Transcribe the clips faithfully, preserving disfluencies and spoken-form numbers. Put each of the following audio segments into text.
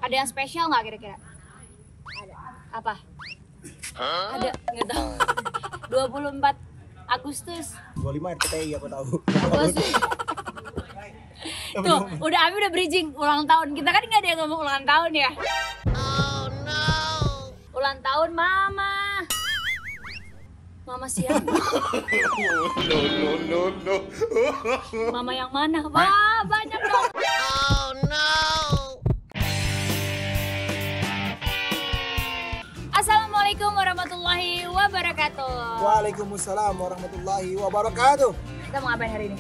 Ada yang spesial nggak kira-kira? Ada. Apa? Hah? Ada, nggak tahu. dua puluh empat Agustus. dua puluh lima R T T I aku tahu. Tuh, udah Abi udah bridging ulang tahun. Kita kan nggak ada yang ngomong ulang tahun ya. Oh no. Ulang tahun Mama. Mama siapa? No no no no. Mama yang mana? Wah, banyak dong. Oh no. Assalamualaikum warahmatullahi wabarakatuh. Waalaikumsalam warahmatullahi wabarakatuh. Kita mau ngapain hari ini?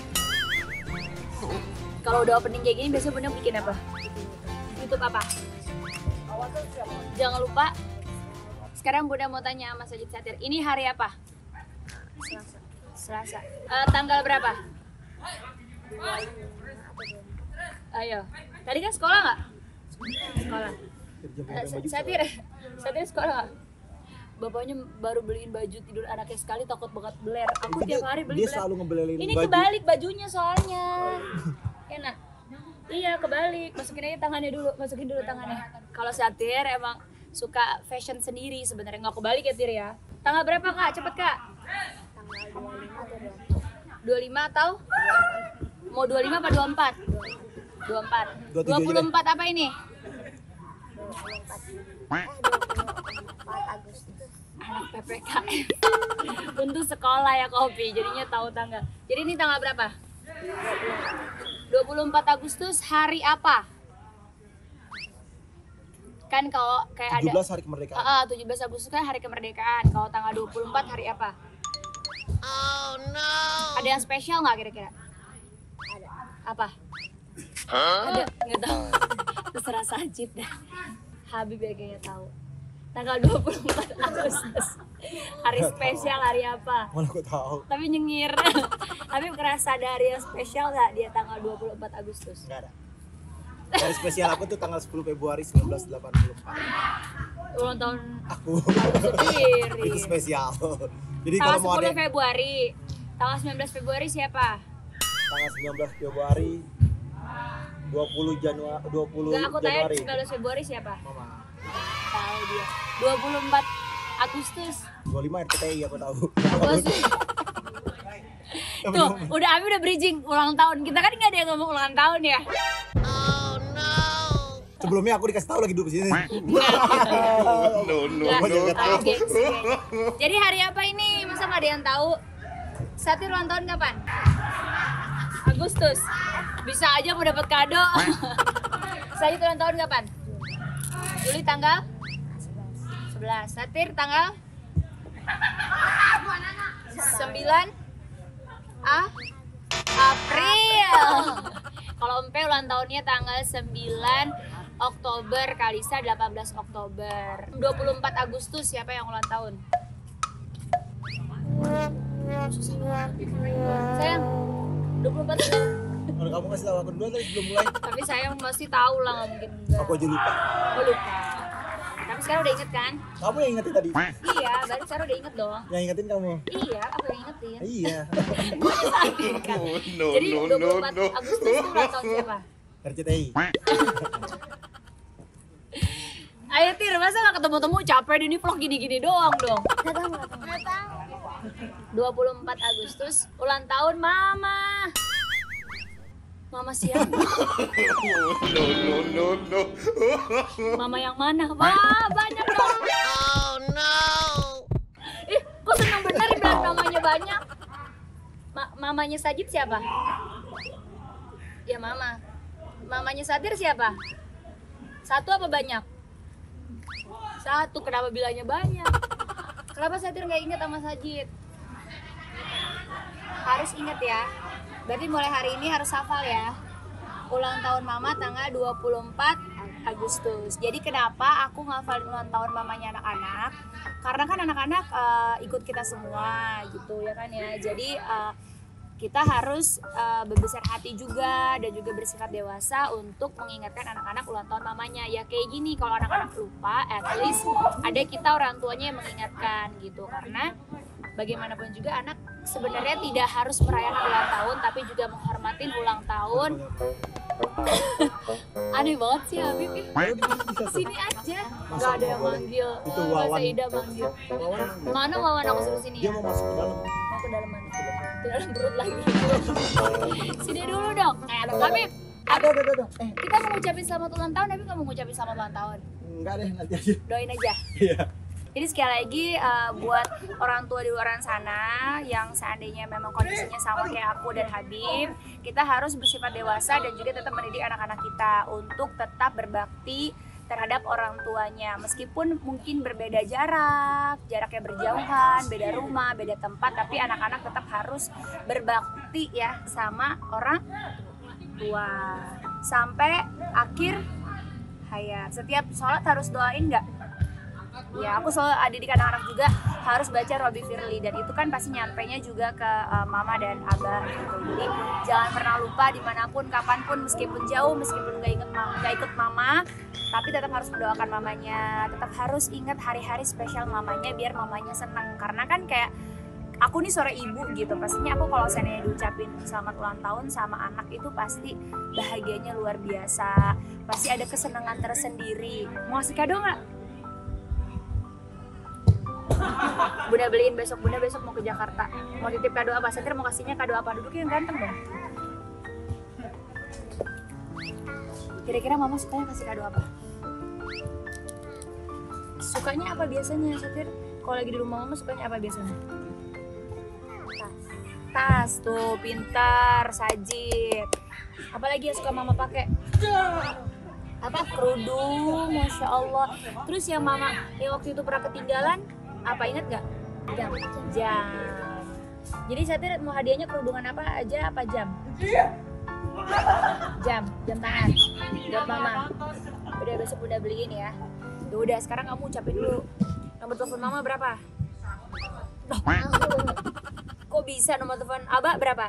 Kalau udah opening kayak gini biasanya Bunda bikin apa? YouTube apa? Jangan lupa. Sekarang Bunda mau tanya sama Sajid Satir. Ini hari apa? Selasa. Selasa. Uh, tanggal berapa? Ayo. Tadi kan sekolah nggak? Sekolah. Uh, Satir, Satir sekolah nggak? Bapaknya baru beliin baju tidur anaknya sekali, takut banget beler. Aku Dia- tiap hari beli dia beler. selalu ngebelelin Ini baju. kebalik bajunya soalnya. Enak. Iya kebalik. Masukin aja tangannya dulu. Masukin dulu tangannya. Kalau Satir emang suka fashion sendiri sebenarnya, nggak kebalik ya Tir ya. Tanggal berapa Kak? Cepet Kak. Tanggal dua puluh lima atau dua puluh empat? dua puluh lima atau? Mau dua puluh lima apa dua puluh empat? dua puluh empat. dua puluh tujuh dua puluh empat apa ini? dua puluh empat. Eh, dua puluh empat Agustus. Anak P P K M. Untuk sekolah ya Kopi, jadinya tahu tanggal. Jadi ini tanggal berapa? dua puluh empat Agustus hari apa? Kan kalau kayak ada tujuh belas hari kemerdekaan. Ah, ah, tujuh belas Agustus kan hari kemerdekaan. Kalau tanggal dua puluh empat hari apa? Oh no. Ada yang spesial nggak kira-kira? Ada. Apa? Ada, nggak tahu. Terserah Sajid dah. Habib ya kayaknya tahu. Tanggal dua puluh empat Agustus. Hari spesial hari apa? Mana aku tahu. Tapi nyengir. Habib kerasa ada hari yang spesial nggak dia tanggal dua puluh empat Agustus? Enggak ada. Hari spesial aku tuh tanggal sepuluh Februari seribu sembilan ratus delapan puluh empat. Ulang tahun Aku. aku sendiri. Itu spesial. Jadi Tanggal kalau mau sepuluh ada Februari. Tanggal sembilan belas Februari siapa? tanggal sembilan belas Februari dua puluh Januari dua puluh Enggak, aku tanya Januari. sembilan belas Februari siapa? Mama. Tahu dia. dua puluh empat Agustus. dua puluh lima R T T I aku tahu. Tuh, udah Abi udah bridging ulang tahun. Kita kan nggak ada yang ngomong ulang tahun ya. Sebelumnya aku dikasih tahu lagi duduk di sini. No no Nggak, no. tahu, gengs, gengs. Jadi hari apa ini? Masa nggak ada yang tahu? Satir ulang tahun kapan? Agustus. Bisa aja mau dapat kado. Satir ulang tahun kapan? Juli tanggal sebelas. Satir tanggal sembilan A April. Kalau Empe ulang tahunnya tanggal sembilan Oktober, Kalisa delapan belas Oktober. dua puluh empat Agustus siapa yang ulang tahun? Sayang, dua puluh empat. Kalau kamu kasih tahu aku dulu tadi sebelum mulai. Tapi sayang masih tahu lah, nggak mungkin enggak. Aku aja lupa. Oh, lupa. Tapi sekarang udah inget kan? Kamu yang ingetin tadi. Iya, berarti sekarang udah inget dong. Yang ingetin kamu. Iya, aku yang ingetin. Iya. No Jadi no dua no puluh empat no. Agustus itu ulang tahun siapa? R C T I. Ayo Tir, masa gak ketemu-temu capek di ini vlog gini-gini doang dong. Nggak tahu, nggak tahu. Nggak tahu. dua puluh empat Agustus ulang tahun Mama. Mama siapa? No no no no. Mama yang mana? Wah, banyak dong. Oh no. Ih, kok seneng bener bilang namanya banyak. Ma- mamanya Sajid siapa? Ya Mama. Mamanya Satir siapa? Satu apa banyak? Satu, kenapa bilangnya banyak? Kenapa Satir nggak ingat sama Sajid? Harus ingat ya. Berarti mulai hari ini harus hafal ya. Ulang tahun Mama tanggal dua puluh empat Agustus. Jadi kenapa aku ngafalin ulang tahun mamanya anak-anak? Karena kan anak-anak uh, ikut kita semua gitu ya kan ya. Jadi uh, kita harus uh, berbesar hati juga dan juga bersikap dewasa untuk mengingatkan anak-anak ulang tahun mamanya. Ya kayak gini, kalau anak-anak lupa, at least ada kita orang tuanya yang mengingatkan gitu. Karena bagaimanapun juga anak sebenarnya tidak harus merayakan ulang tahun, tapi juga menghormatin ulang tahun Aneh banget sih Habib ih. Sini aja. Gak ada yang manggil. Itu Eh, Wawan. Masa Ida manggil. Wawan manggil. Mana Wawan aku suruh sini Dia ya? mau masuk ke dalam. Mau ke dalam mana? Ke dalam perut lagi. Sini dulu dong. Eh, Habib. Ada, ada, ada. Eh, Kita mau ngucapin selamat ulang tahun, Habib nggak mau ngucapin selamat ulang tahun. enggak deh, nanti aja. Doain aja. Iya. Jadi sekali lagi uh, buat orang tua di luar sana yang seandainya memang kondisinya sama kayak aku dan Habib, kita harus bersifat dewasa dan juga tetap mendidik anak-anak kita untuk tetap berbakti terhadap orang tuanya. Meskipun mungkin berbeda jarak, jaraknya berjauhan, beda rumah, beda tempat, tapi anak-anak tetap harus berbakti ya sama orang tua sampai akhir hayat. Setiap sholat harus doain nggak? Ya, aku selalu didik anak-anak juga harus baca Robbi Firly dan itu kan pasti nyampainya juga ke uh, mama dan abah gitu. Jadi jangan pernah lupa dimanapun, kapanpun, meskipun jauh, meskipun nggak inget mama, nggak ikut mama, tapi tetap harus mendoakan mamanya. Tetap harus ingat hari-hari spesial mamanya biar mamanya senang. Karena kan kayak aku nih seorang ibu gitu, pastinya aku kalau seandainya diucapin selamat ulang tahun sama anak itu pasti bahagianya luar biasa, pasti ada kesenangan tersendiri. Mau kasih kado nggak? Bunda beliin besok, Bunda besok mau ke Jakarta. Mau titip kado apa? Satria mau kasihnya kado apa? Duduknya yang ganteng dong. Kira-kira mama sukanya kasih kado apa? Sukanya apa biasanya, Satria? Kalau lagi di rumah mama sukanya apa biasanya? Tas. Tas tuh, pintar, sajit. Apalagi yang suka mama pakai? Apa? Kerudung, masya Allah. Terus yang mama yang waktu itu pernah ketinggalan, apa inget gak? Jam. Jam. Jadi Satria mau hadiahnya kerudungan apa aja? Apa jam? Jam, jam tangan. Buat mama. Udah besok udah beliin ya. Ya udah sekarang kamu ucapin dulu. Nomor telepon mama berapa? Oh, kok bisa nomor telepon abah berapa?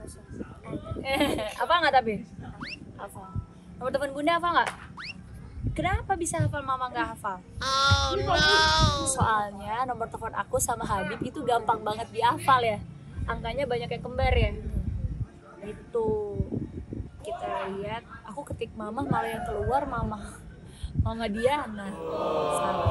Apa nggak tapi? Hafal. Nomor telepon bunda hafal nggak? Kenapa bisa hafal mama nggak hafal? Oh no. Soalnya nomor telepon aku sama Habib itu gampang banget dihafal ya. Angkanya banyak yang kembar ya. Itu kita lihat. Aku ketik mama malah yang keluar mama. Mama Diana. Salah.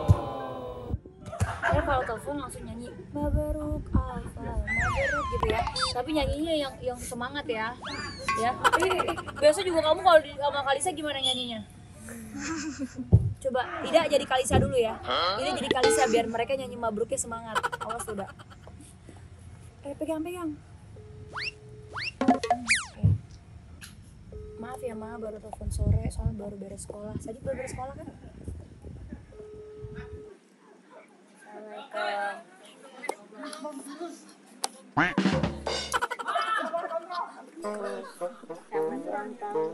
Ya kalau telepon langsung nyanyi Mabaruk Alfa, Mabaruk gitu ya. Tapi nyanyinya yang yang semangat ya. Ya. Eh, biasa juga kamu kalau di sama Kalisa gimana nyanyinya? Coba tidak jadi Kalisa dulu ya. Ini jadi Kalisa biar mereka nyanyi Mabruknya semangat. Awas udah. Eh pegang-pegang. Eh. Maaf ya Ma, baru telepon sore soalnya baru beres sekolah. Sajid baru beres sekolah kan? Selamat ulang tahun,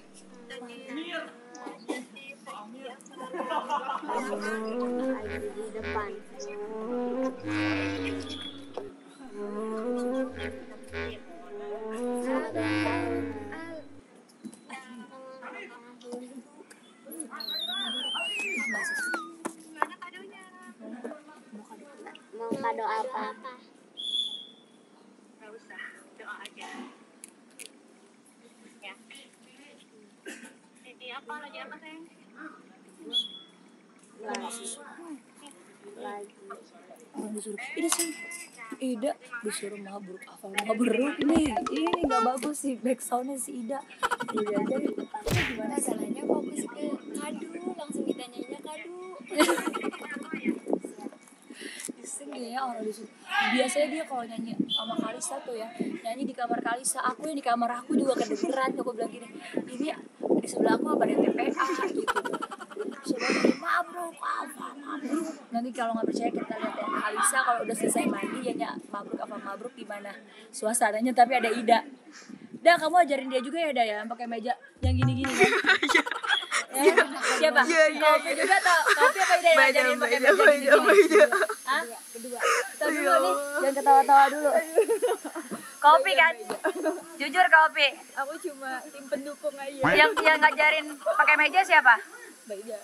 Ma. Ada di depan. Mau kado apa? Nggak usah, doa aja. Ya. Jadi apa lagi apa sayang? Lagi. Lagi. Oh, disuruh Ida sih Ida disuruh mabruk hafal mabruk nih ini nggak bagus sih backsoundnya si Ida. Ida jadi gimana salahnya fokus ke kado langsung ditanyanya kado. Iseng ya orang disuruh. Biasanya dia kalau nyanyi sama Kalisa tuh ya nyanyi di kamar Kalisa, aku yang di kamar aku juga kedengeran. Aku bilang gini, ini di sebelah aku apa ada T P A gitu. Sebenarnya mabruk apa mabruk. Nanti kalau nggak percaya kita lihat ya Kalisa kalau udah selesai mandi ya nyak mabruk apa mabruk gimana suasananya, tapi ada Ida. Dah kamu ajarin dia juga ya Dah ya pakai meja yang gini-gini kan. Ya, siapa? Kopi juga atau kopi apa Ida yang ajarin pakai meja gini-gini? Hah? Kedua. Kita dulu nih, jangan ketawa-tawa dulu. Kopi kan? Jujur kopi. Aku cuma tim pendukung aja. Yang yang ngajarin pakai meja siapa? Baiknya.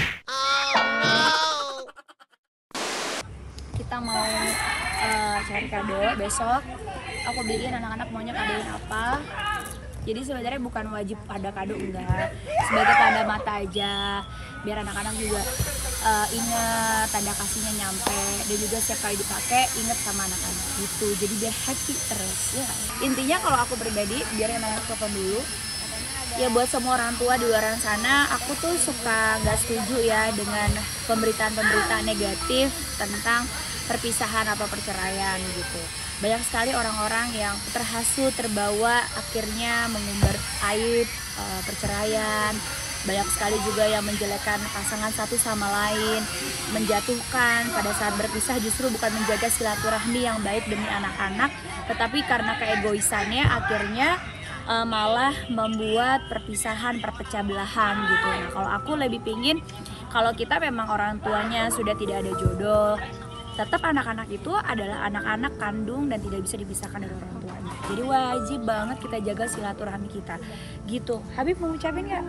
Kita mau uh, cari kado besok. Aku beliin anak-anak maunya kadoin apa. Jadi sebenarnya bukan wajib ada kado, enggak, sebagai tanda mata aja biar anak-anak juga uh, ingat tanda kasihnya nyampe, dan juga setiap kali dipakai inget sama anak-anak gitu, jadi biar happy terus ya. Intinya kalau aku pribadi, biar yang nanya telepon dulu ya, buat semua orang tua di luar sana, aku tuh suka nggak setuju ya dengan pemberitaan-pemberitaan negatif tentang perpisahan atau perceraian gitu. Banyak sekali orang-orang yang terhasut, terbawa, akhirnya mengumbar aib e, perceraian. Banyak sekali juga yang menjelekkan pasangan satu sama lain, menjatuhkan pada saat berpisah, justru bukan menjaga silaturahmi yang baik demi anak-anak, tetapi karena keegoisannya akhirnya e, malah membuat perpisahan, perpecah belahan gitu. Nah, kalau aku lebih pingin kalau kita memang orang tuanya sudah tidak ada jodoh, tetap anak-anak itu adalah anak-anak kandung dan tidak bisa dipisahkan dari orang tuanya. Jadi wajib banget kita jaga silaturahmi kita gitu. Habib mau ngucapin nggak?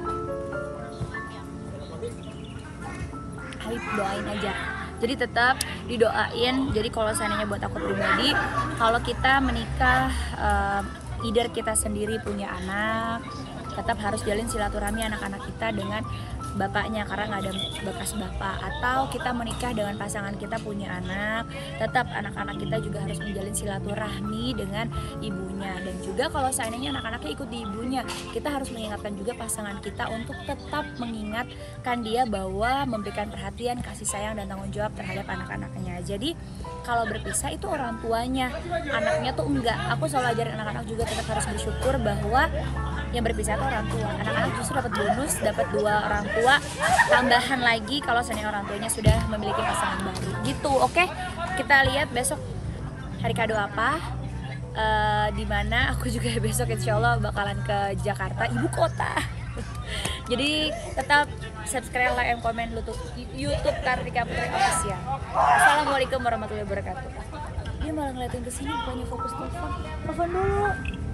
Habib doain aja. Jadi tetap didoain. Jadi kalau seandainya buat aku pribadi, kalau kita menikah, um, either kita sendiri punya anak, tetap harus jalin silaturahmi anak-anak kita dengan bapaknya karena nggak ada bekas bapak, atau kita menikah dengan pasangan kita punya anak, tetap anak-anak kita juga harus menjalin silaturahmi dengan ibunya. Dan juga kalau seandainya anak-anaknya ikut di ibunya, kita harus mengingatkan juga pasangan kita untuk tetap mengingatkan dia bahwa memberikan perhatian, kasih sayang dan tanggung jawab terhadap anak-anaknya. Jadi kalau berpisah itu orang tuanya, anaknya tuh enggak. Aku selalu ajarin anak-anak juga tetap harus bersyukur bahwa yang berpisah itu orang tua. Anak-anak justru dapat bonus, dapat dua orang tua tambahan lagi kalau seandainya orang tuanya sudah memiliki pasangan baru gitu. Oke, kita lihat besok hari kado apa, uh, dimana aku juga besok insya Allah bakalan ke Jakarta, ibu kota. Jadi tetap subscribe, like, and komen YouTube YouTube Kartika Putri Official. Assalamualaikum warahmatullahi wabarakatuh. Dia malah ngeliatin ke sini, bukannya fokus telepon. Telepon dulu.